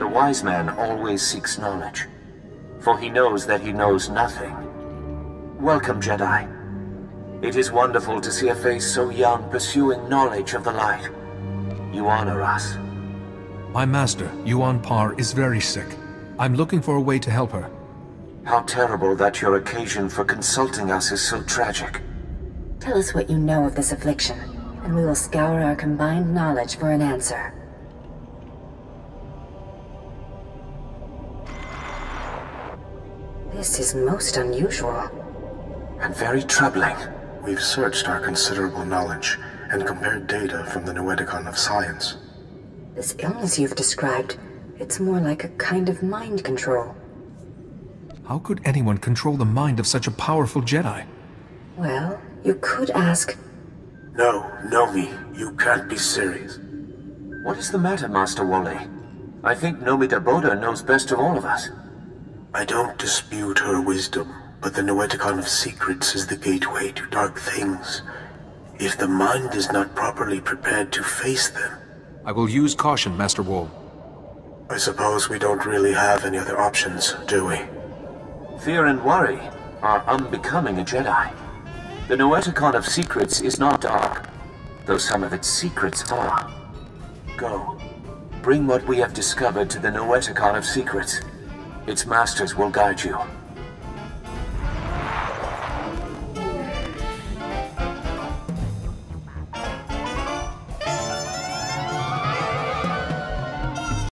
wise man always seeks knowledge, for he knows that he knows nothing. Welcome, Jedi. It is wonderful to see a face so young pursuing knowledge of the light. You honor us. My master, Yuon is very sick. I'm looking for a way to help her. How terrible that your occasion for consulting us is so tragic. Tell us what you know of this affliction, and we will scour our combined knowledge for an answer. This is most unusual. And very troubling. We've searched our considerable knowledge and compared data from the Noeticon of Science. This illness you've described, it's more like a kind of mind control. How could anyone control the mind of such a powerful Jedi? Well, you could ask... No, Nomi, you can't be serious. What is the matter, Master Wally? I think Nomi Daboda knows best of all of us. I don't dispute her wisdom, but the Noeticon of Secrets is the gateway to dark things. If the mind is not properly prepared to face them... I will use caution, Master Wall. I suppose we don't really have any other options, do we? Fear and worry are unbecoming a Jedi. The Noeticon of Secrets is not dark, though some of its secrets are. Go. Bring what we have discovered to the Noeticon of Secrets. Its masters will guide you.